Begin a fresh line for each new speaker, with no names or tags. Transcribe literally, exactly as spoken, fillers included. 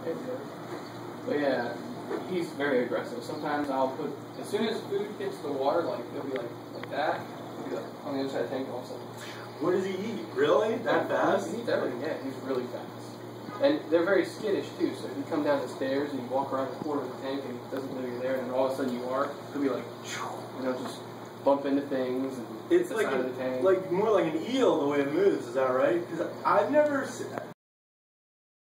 But yeah, he's very aggressive. Sometimes I'll put, as soon as food hits the water, like, it'll be like, like that. It'll be like on the other side of the tank also.
What does he eat? Really? That fast?
He eats everything, yeah. He's really fast. And they're very skittish too, so if you come down the stairs and you walk around the corner of the tank and he doesn't know you're there, and then all of a sudden you are, he'll be like, you know, just bump into things and
it's
hit the
like
side
a,
of the tank.
like more like an eel the way it moves. Is that right? Because I've never,